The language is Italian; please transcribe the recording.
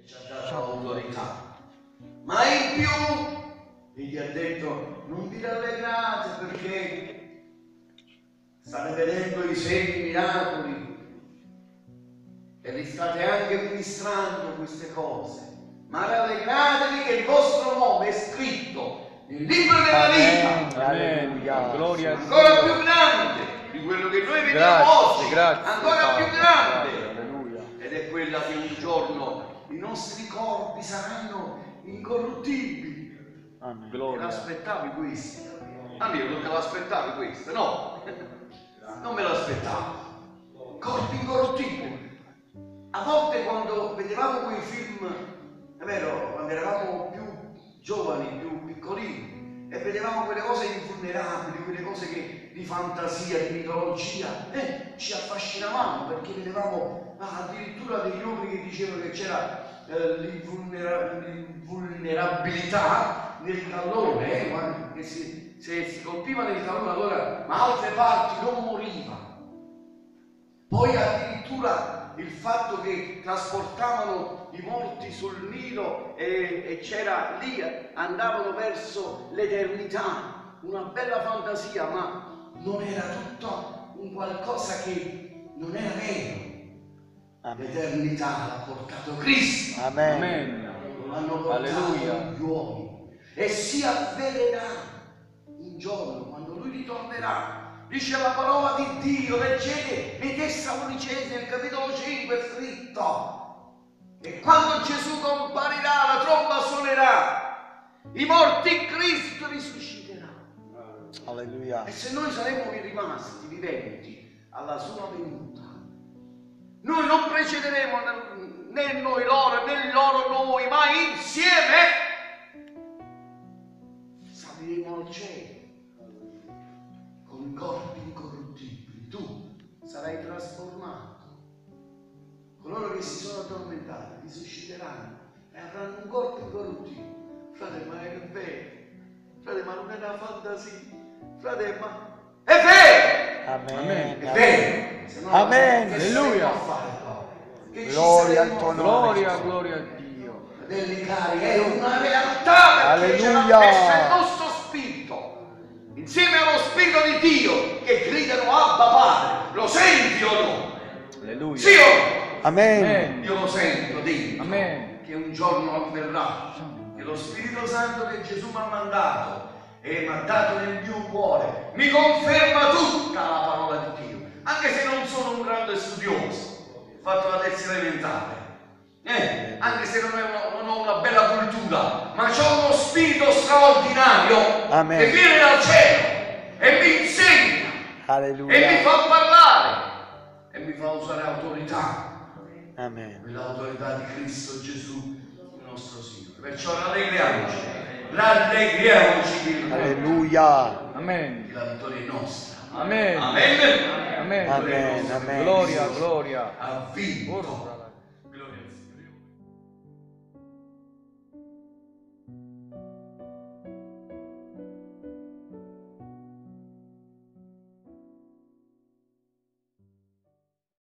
ci ha dato autorità. Ma in più gli ha detto: non vi rallegrate perché state vedendo i segni, miracoli e li state anche ministrando queste cose, ma rallegratevi che il vostro nome è scritto nel libro della vita. Alleluia. Gloria a Dio. Ancora più grande di quello che noi vediamo oggi, ancora più grande. Alleluia. Ed è quella che un giorno i nostri corpi saranno incorruttibili. Amen. Te l'aspettavi questo? Amico, non te l'aspettavi questo? No, non me l'aspettavo. Corpi incorruttibili. A volte quando vedevamo quei film, è vero, quando eravamo più giovani, più piccolini, e vedevamo quelle cose invulnerabili, quelle cose che, di fantasia, di mitologia, ci affascinavamo perché vedevamo addirittura degli uomini che dicevano che c'era l'invulnerabilità nel tallone, che se si colpiva nel tallone allora, ma altre parti non moriva. Poi addirittura il fatto che trasportavano i morti sul Nilo e c'era lì, andavano verso l'eternità, una bella fantasia, ma non era tutto un qualcosa che non era vero. L'eternità l'ha portato Cristo. Amen. L'hanno portato gli uomini e si avvererà un giorno quando Lui ritornerà. Dice la parola di Dio, leggete nei Tessalonicesi nel capitolo 5 è scritto: e quando Gesù comparirà la tromba suonerà, i morti in Cristo risusciteranno. Alleluia. E se noi saremo rimasti viventi alla sua venuta, noi non precederemo né noi loro né loro noi, ma insieme saliremo al cielo con corpi incorruttibili. Tu sarai trasformato. Coloro che si sono addormentati risusciteranno e avranno un corpo incorruttibile. Frate, ma è vero. Frate, ma non è una fantasia. Frate, ma è vero. Amen. È vero. Se no, Amen. Alleluia. Gloria al tuo nome. Gloria a Dio. Fratelli cari, è una realtà perché ce l'ha messa il nostro spirito. Insieme allo Spirito di Dio che gridano Abba Padre. Lo senti o no? Alleluia. Sì o no? Amen. Io lo sento dentro. Amen. Che un giorno avverrà che lo Spirito Santo che Gesù mi ha mandato e mi ha dato nel mio cuore mi conferma tutta la parola di Dio, anche se non sono un grande studioso, ho fatto la terza elementare, anche se non ho una bella cultura, ma c'ho uno spirito straordinario. Amen. Che viene dal cielo e mi insegna. Alleluia. E mi fa parlare e mi fa usare autorità. Amen. L'autorità di Cristo Gesù, il nostro Signore. Perciò rallegriamoci. Alleluia. Amen. La vittoria è nostra. Amen. Amen. Amen. Amen. Amen. Gloria, gloria. Ha vinto.